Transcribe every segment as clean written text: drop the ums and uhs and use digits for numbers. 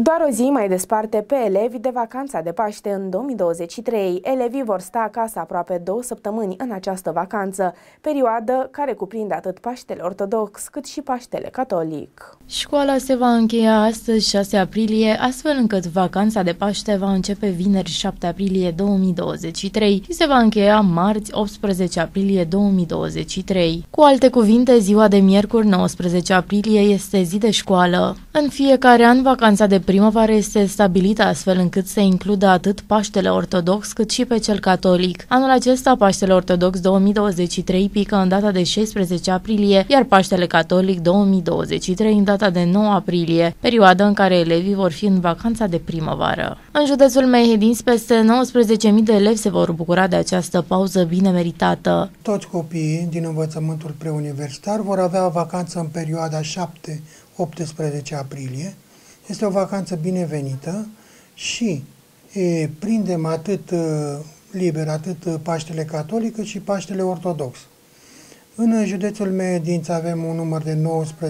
Doar o zi mai desparte pe elevi de vacanța de Paște în 2023. Elevii vor sta acasă aproape 2 săptămâni în această vacanță, perioadă care cuprinde atât Paștele Ortodox cât și Paștele Catolic. Școala se va încheia astăzi, 6 aprilie, astfel încât vacanța de Paște va începe vineri 7 aprilie 2023 și se va încheia marți 18 aprilie 2023. Cu alte cuvinte, ziua de miercuri 19 aprilie este zi de școală. În fiecare an, vacanța de primăvară este stabilită astfel încât să includă atât Paștele Ortodox cât și pe cel Catolic. Anul acesta, Paștele Ortodox 2023 pică în data de 16 aprilie, iar Paștele Catolic 2023 în data de 9 aprilie, perioada în care elevii vor fi în vacanța de primăvară. În județul Mehedinți, peste 19.000 de elevi se vor bucura de această pauză bine meritată. Toți copiii din învățământul preuniversitar vor avea vacanță în perioada 7-18 aprilie. Este o vacanță binevenită și prindem atât Paștele Catolic cât și Paștele Ortodox. În județul Mehedinți avem un număr de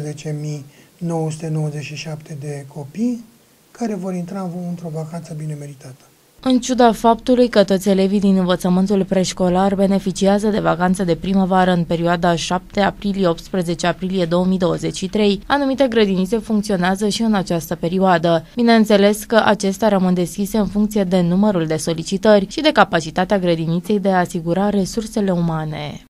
19.997 de copii care vor intra într-o vacanță bine meritată. În ciuda faptului că toți elevii din învățământul preșcolar beneficiază de vacanță de primăvară în perioada 7 aprilie-18 aprilie 2023, anumite grădinițe funcționează și în această perioadă. Bineînțeles că acestea rămân deschise în funcție de numărul de solicitări și de capacitatea grădiniței de a asigura resursele umane.